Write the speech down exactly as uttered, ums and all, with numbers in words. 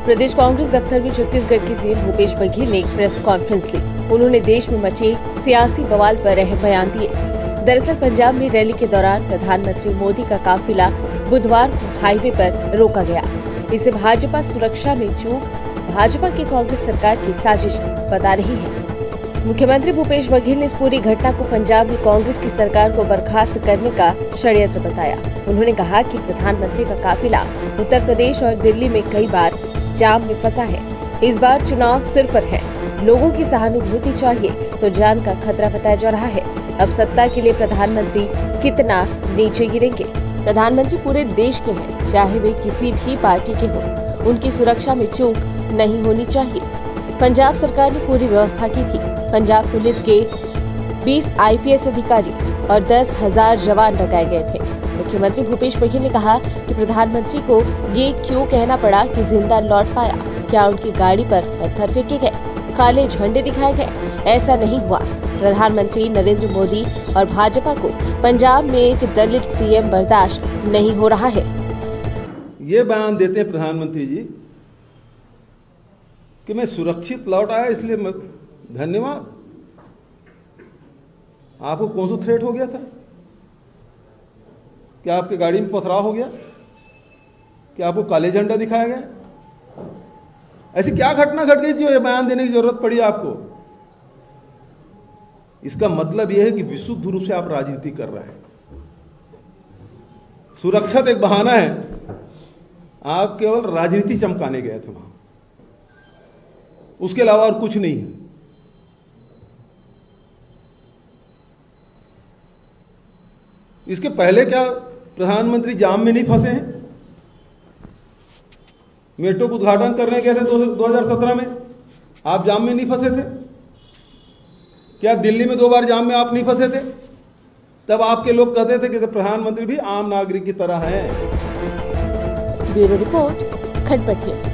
प्रदेश कांग्रेस दफ्तर में छत्तीसगढ़ के सीएम भूपेश बघेल ने एक प्रेस कॉन्फ्रेंस ली। उन्होंने देश में मचे सियासी बवाल पर अहम बयान दिए। दरअसल पंजाब में रैली के दौरान प्रधानमंत्री मोदी का काफिला बुधवार को हाईवे पर रोका गया। इसे भाजपा सुरक्षा में चूक भाजपा की कांग्रेस सरकार की साजिश बता रही है। मुख्यमंत्री भूपेश बघेल ने इस पूरी घटना को पंजाब में कांग्रेस की सरकार को बर्खास्त करने का षड्यंत्र बताया। उन्होंने कहा कि प्रधानमंत्री का काफिला उत्तर प्रदेश और दिल्ली में कई बार जाम में फंसा है। इस बार चुनाव सिर पर है, लोगों की सहानुभूति चाहिए तो जान का खतरा बताया जा रहा है। अब सत्ता के लिए प्रधानमंत्री कितना नीचे गिरेंगे। प्रधानमंत्री पूरे देश के हैं, चाहे वे किसी भी पार्टी के हों, उनकी सुरक्षा में चूक नहीं होनी चाहिए। पंजाब सरकार ने पूरी व्यवस्था की थी। पंजाब पुलिस के बीस आई पी एस अधिकारी और दस हजार जवान लगाए गए थे। मुख्यमंत्री भूपेश बघेल ने कहा कि प्रधानमंत्री को ये क्यों कहना पड़ा कि जिंदा लौट पाया। क्या उनकी गाड़ी पर पत्थर फेंके गए, काले झंडे दिखाए गए? ऐसा नहीं हुआ। प्रधानमंत्री नरेंद्र मोदी और भाजपा को पंजाब में एक दलित सीएम बर्दाश्त नहीं हो रहा है। ये बयान देते हैं प्रधानमंत्री जी कि मैं सुरक्षित लौट आया, इसलिए धन्यवाद। आपको कौन सा थ्रेट हो गया था? क्या आपकी गाड़ी में पथराव हो गया? क्या आपको काले झंडा दिखाया गया? ऐसी क्या घटना घट गई जो ये बयान देने की जरूरत पड़ी आपको? इसका मतलब यह है कि विशुद्ध रूप से आप राजनीति कर रहे हैं। सुरक्षा तो एक बहाना है, आप केवल राजनीति चमकाने गए थे वहां, उसके अलावा और कुछ नहीं है। इसके पहले क्या प्रधानमंत्री जाम में नहीं फंसे हैं? मेट्रो का उद्घाटन करने गए थे दो हजार सत्रह में, आप जाम में नहीं फंसे थे? क्या दिल्ली में दो बार जाम में आप नहीं फंसे थे? तब आपके लोग कहते थे कि प्रधानमंत्री भी आम नागरिक की तरह है। Bureau report, Khatpat news.